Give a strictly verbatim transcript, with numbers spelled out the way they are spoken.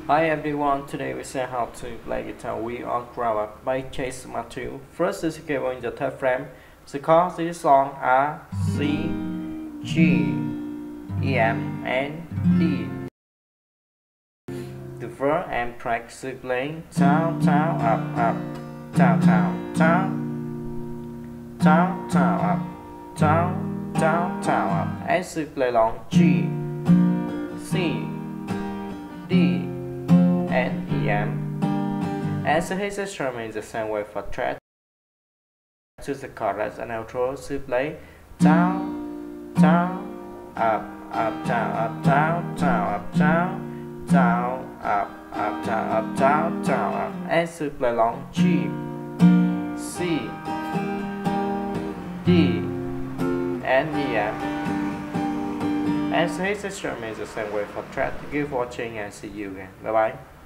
Hi everyone, today we see how to play guitar with our grower by case material. First is given in the third frame. The chords this song are C, G, E, M, and D. The verb and practice playing down, down, up, up, down, down, down, down, down, up, down, down, down, up. As we play along G, C, D, and E, M. As his instrument is the same way for thread. To the chorus and outro, to play down, down, up, up, down, up, down, down, up, down, down, up, up, down, up, down, down, up. As to play along G, C, D, and E, M. As his instrument is the same way for thread. Thank you for watching and see you again. Bye bye.